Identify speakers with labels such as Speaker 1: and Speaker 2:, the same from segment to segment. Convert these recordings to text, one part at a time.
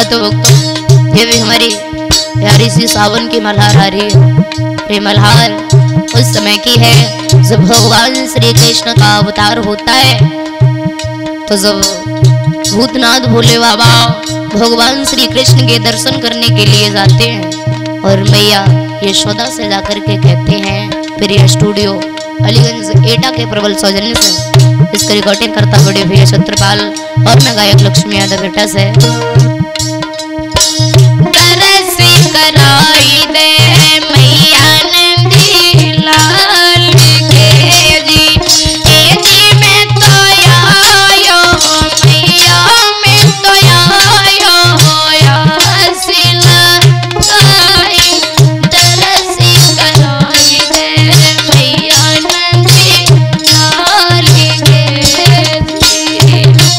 Speaker 1: तो भक्तों ये भी हमारी प्यारी सी सावन की मल्हार आ रही है। ये मल्हार उस समय की है जब भगवान श्री कृष्ण का अवतार होता है। तो जब भूतनाथ भोले बाबा भगवान श्री कृष्ण के दर्शन करने के लिए जाते हैं और मैया यशोदा से जाकर के कहते हैं, फिर यह स्टूडियो अलीगंज एटा के प्रबल सौजन्य से इसका रिकॉर्डिंग करता बड़े भैया छत्रपाल और मैं गायक लक्ष्मी यादव बेटा से कराई दे मैया नंदी लाल के जी, ए जी मैं तो आयो मैया मैं तो आयो सिला गाई दरसी कराई दे मैया नंदी लाल के जी।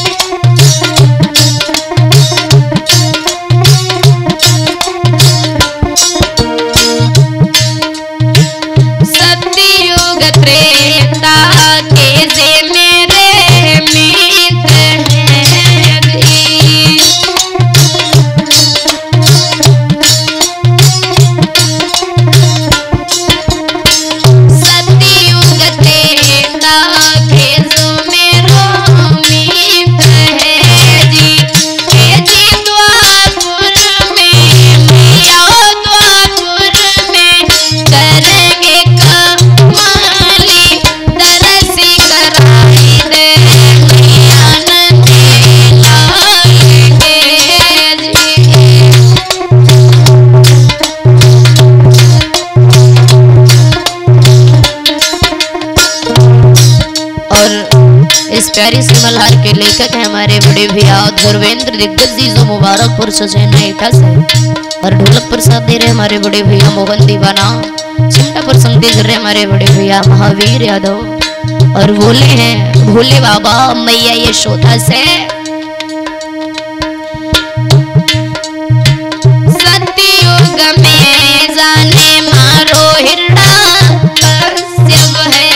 Speaker 1: इस प्यारी सी मल्हार के लेखक हैं हमारे बड़े भैया धर्मेंद्र दिग्गज जी जो मुबारकपुर सचेना एटा से, और ढोलक पर साथ दे रहे हमारे बड़े भैया मोहन दीवाना, चिमटा पर संग दे रहे हमारे बड़े भैया महावीर यादव, और बोले हैं भोले बाबा मैया यशोदा से सतयुग में जाने मारो हिरड़ा कश्यप है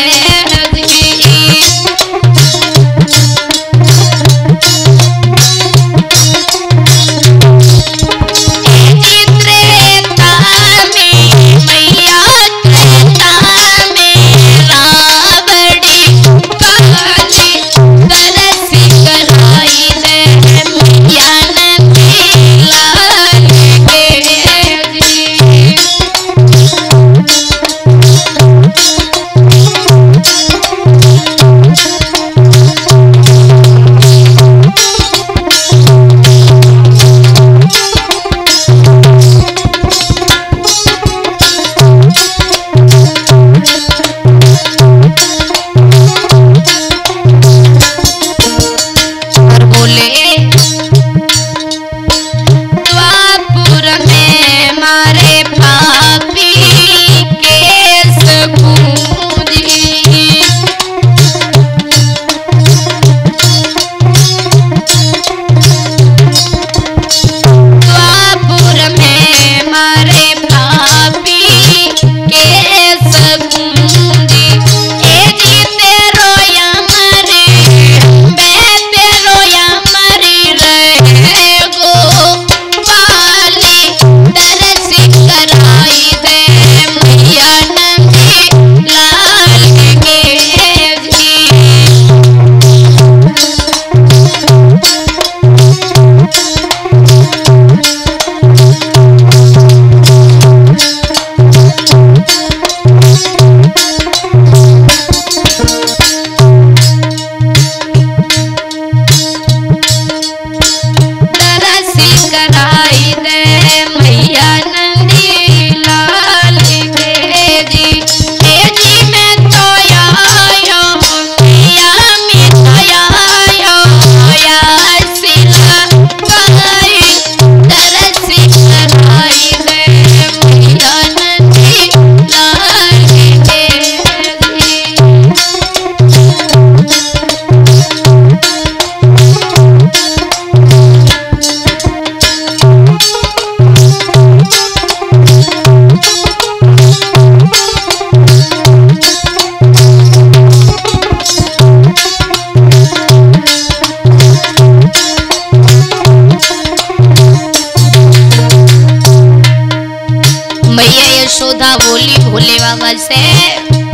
Speaker 1: बोली भोले बाबा से